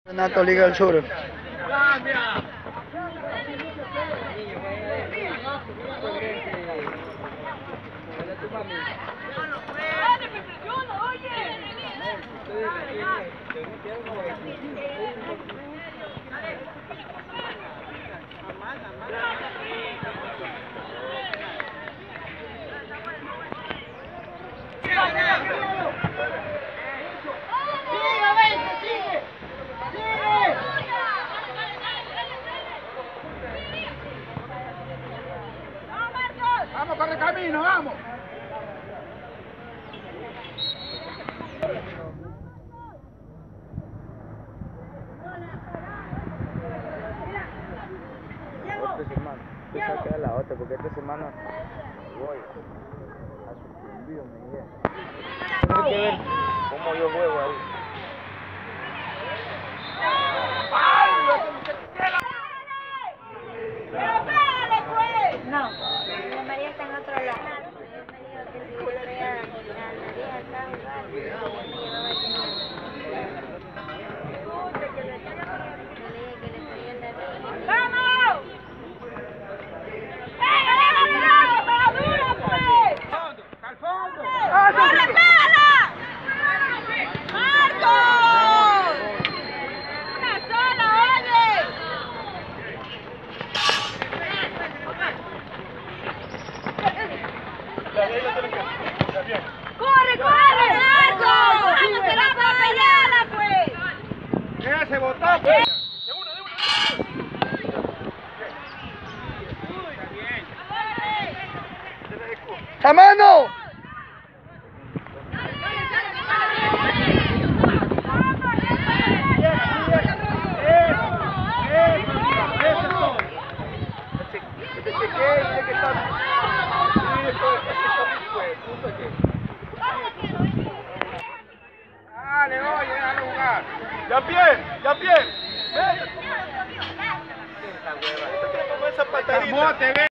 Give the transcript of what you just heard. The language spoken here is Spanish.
Campeonato Liga del Sur. Vamos, corre camino, vamos. Esta semana, yo saqué a la otra porque esta semana voy a suspendido, me dije. Tiene que ver cómo yo juego ahí. ¡Pero pégale, pues! No, María está en otro lado. María me dijo que si yo traía a María acá a jugar, me llevaba el Escucha, que le dije que le traía la red. ¡Vamos! ¡Pégale, pégale, madura, pues! ¡Al fondo! ¡Corre, pégala! ¡Marcos! ¡Una sola, oye! ¡Corre, corre, Marco! ¡Vamos, te la fallada, pues! ¡Ese botón, pues! ¡A mano! Dale, oye, déjalo jugar. Ya bien, ya bien. Ven. Esa patadita.